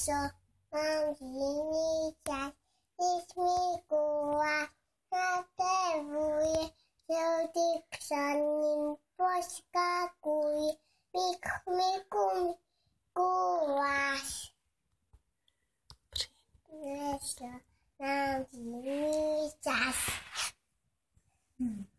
přinesl nám jiný čas. Mik Mikuláš natevuje, žlutý křaním poskakuje. Mik Miku Mikuláš přinesl nám jiný čas.